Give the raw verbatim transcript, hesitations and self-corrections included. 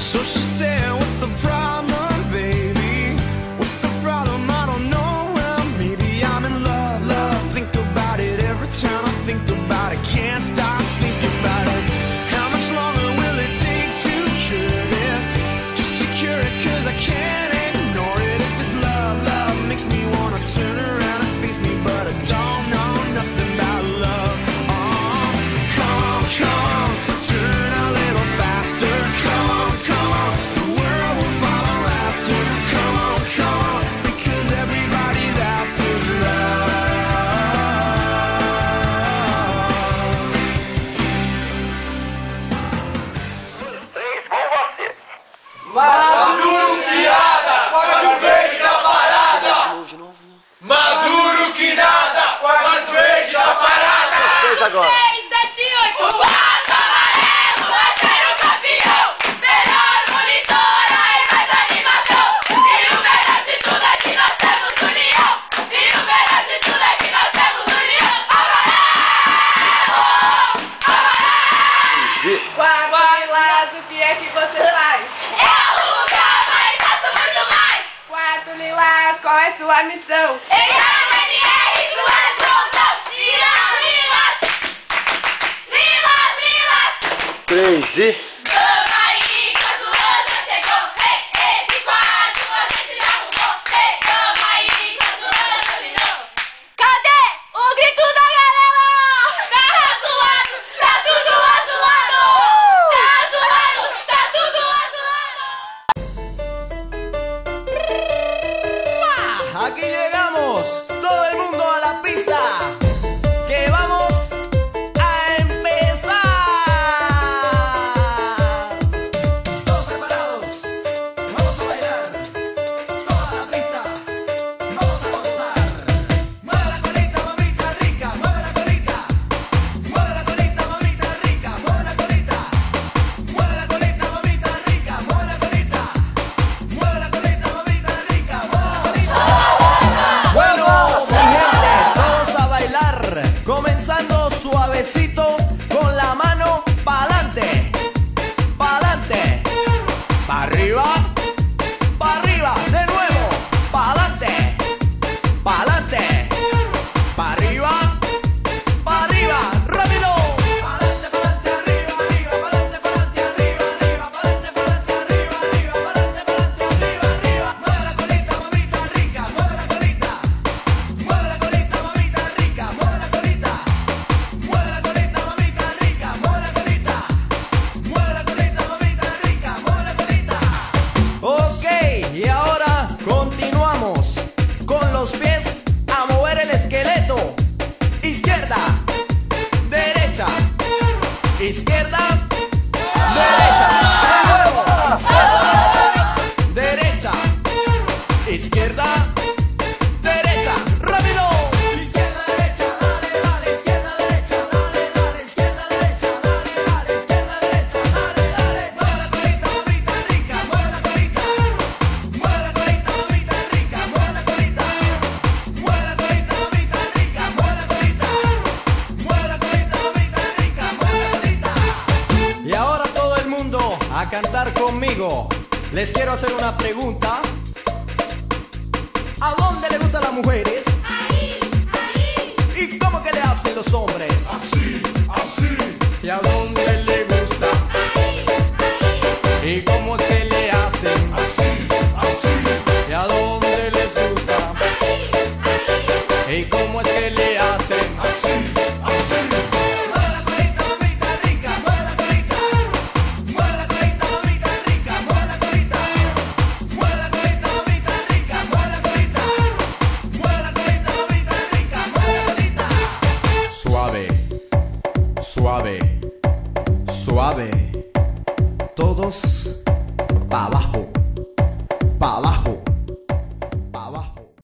So she said, what's the problem, baby? What's the problem? I don't know. Well, maybe I'm in love, love. Think about it every time I think about it. Can't stop thinking about it. How much longer will it take to cure this? Just to cure it, cause I can't ignore it. If it's love, love makes me wanna turn around and face me, but I don't know nothing about love. Oh, come on, come on, turn a little faster. Come on, come on, the world will follow after. Come on, come on, because everybody's after love. Maduro que nada, quatro vezes da parada. Maduro que nada, quatro vezes da parada. Fez agora. seis, sete, oito, quatro, amarelo, vai ser o campeão. Melhor monitora e mais animação. E o melhor de tudo é que nós temos união. E o melhor de tudo é que nós temos união. Amarelo, amarelo. Quatro lilás, o que é que você faz? Eu lugar, mas faço muito mais. Quatro lilás, qual é sua missão? Entrar no N R, sua junção. Lilás, lilás. Lilás, lilás. Três e... Dama e Cazuana chegou. Ei, esse quarto a gente já arrumou. Ei, Dama e Cazuana dominou. Cadê o grito da galera? Tá azulado, tá tudo azulado. Tá azulado, tá tudo azulado. Aquí llegamos, todo el mundo a la pista, que vamos a empezar. Todos preparados, vamos a bailar, toda la pista, vamos a gozar. Mueve la colita, mamita rica, mueve la colita, mueve la colita, mamita rica, mueve la colita, mueve la colita, mamita rica, mueve la colita, mueve la colita, mamita rica, mueve la colita. Bueno, mi gente, vamos a bailar, comenzando suavecito, con la mano pa'lante, pa'lante, pa' arriba, pa' arriba, de nuevo, pa'lante, pa'lante, pa' arriba, pa' arriba, rápido. Pa'lante, pa'lante, arriba, arriba, pa'lante, pa'lante, arriba, arriba, pa'lante, pa'lante, arriba, arriba, pa'lante, pa'lante, arriba, arriba. Mueve la colita, mamita rica, mueve la colita. Mueve la colita, mamita rica, mueve la colita. Mueve la colita, mamita rica, mueve la colita. Mueve la colita, mamita rica, mueve la colita. Ok, y ahora continuamos con los pies a mover el esqueleto. Izquierda, derecha, izquierda, derecha. De nuevo, izquierda, derecha, izquierda, derecha, rápido. Izquierda, derecha, dale, dale, izquierda, derecha, dale, dale, izquierda, derecha, dale, dale, izquierda, derecha, dale, dale. Mueve la colita, mamita rica, mueve la colita. Mueve la colita, mamita rica, mueve la colita. Mueve la colita, mamita rica, mueve la colita. Mueve la colita, mamita rica, mueve la colita. Y ahora todo el mundo a cantar conmigo. Les quiero hacer una pregunta. ¿A dónde le gustan las mujeres? Ahí, ahí. ¿Y cómo que le hacen los hombres? Así, así. ¿Y a dónde le gusta? Ahí, ahí. ¿Y cómo es que le hacen? Así, así. ¿Y a dónde les gusta? Ahí, ahí. ¿Y cómo es que le hacen? Así, así. Mueve la colita, mamita rica, mueve la colita. Mueve la colita, mamita rica, mueve la colita. Mueve la colita, mamita rica, mueve la colita. Mueve la colita, mamita rica, mueve la colita. Suave, suave, suave. Todos